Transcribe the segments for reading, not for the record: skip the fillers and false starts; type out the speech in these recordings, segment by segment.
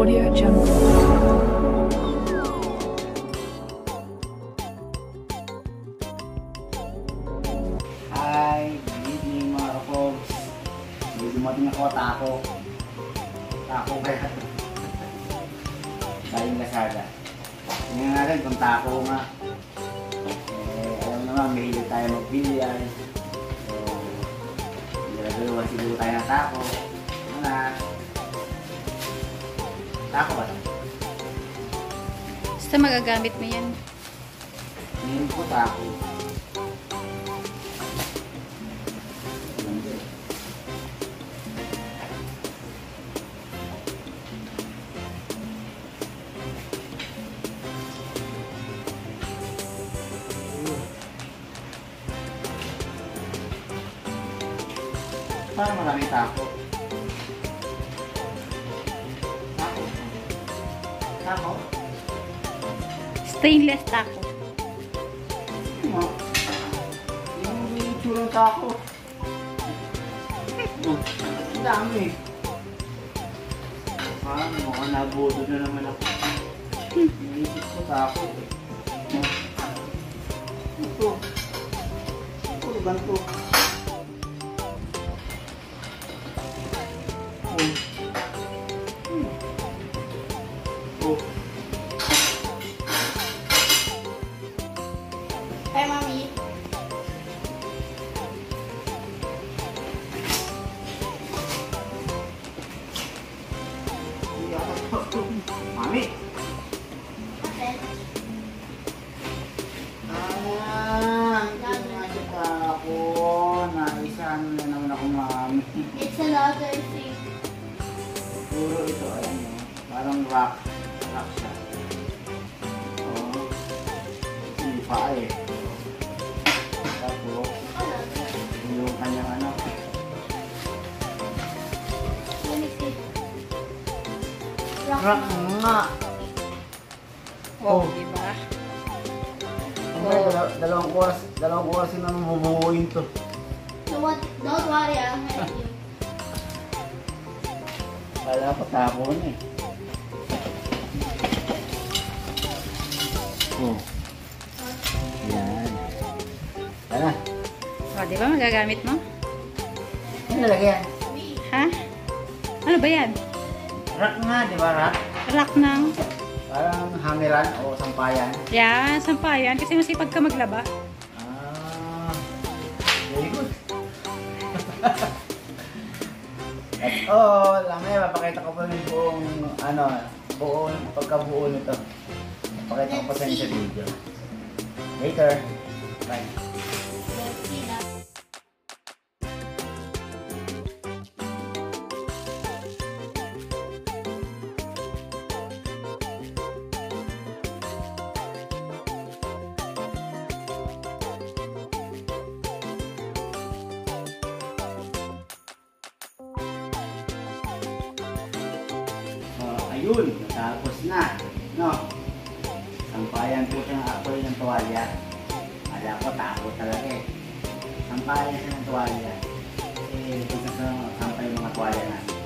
Audio Jungle. Hi, good evening mga kapogs. Hindi dumating ako, tako. Tako kaya. Daling Lazada. Tingnan natin kung tako nga. Alam naman, mahilig tayo mag-billiard. So, nilagalawa siguro tayo ng tako. Ano na? Tako ba? Basta magagamit mo yan. Tingin ko tako. Parang maraming tako. Tako. Tako. Stainless taco. Yung itsurang tako. Ang dami. Parang mukhang nabuto na naman ako. Inisip ko tako. Ito. Puro ganito. Hi, Mommy. Mami! Hindi nga kita ako. Naisahan na naman ako, Mami. It's another thing. Puro ito, ayan o. Parang rock. Rock siya. Oo. Hindi pa eh. Tapos, yung kanyang ano. Let me see. Rock nga! Oh, diba? Okay, dalawang oras na mabubuuin to. So what? Don't worry, I'll help you. Wala pa tapon eh. Oh. Yan. Tara. Oh, diba magagamit mo? Ano nalagyan? Ha? Ano ba yan? Rack nga, di ba rack? Rack ng... Parang hangeran o sampayan. Yan, sampayan. Kasi masipag ka maglaba. Ah, very good. That's all. Mamaya, papakita ko pa yung buong, buong pagkabuo nito. Papakita ko pa sa inyo sa video. Later. Bye. Ayun, natapos na. No? Sampayan po siya actually ng tuwalya. Kala ko tako talaga eh. Sampayan siya ng tuwalya. Eh, kung sa sampay mga tuwalya natin.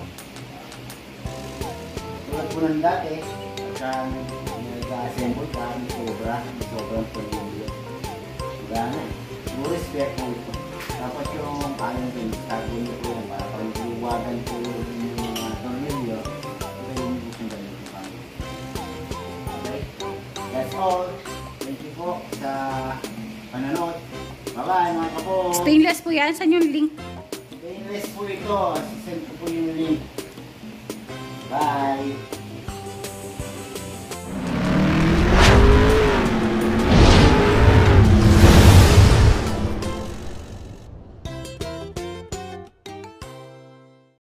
Tulad po ng dati, pagka nag-assemble ka, may sobrang pulilo. Wala na eh. No respect mo ito. Tapos yung ano din, tago niyo po yung para pang iwagan po yung mga tornilyo. That's all. Thank you po sa panonood. Bye-bye mga kapo. Stainless po yan. Saan yung link? Stainless po ito. Sisend ko po yung link. Bye.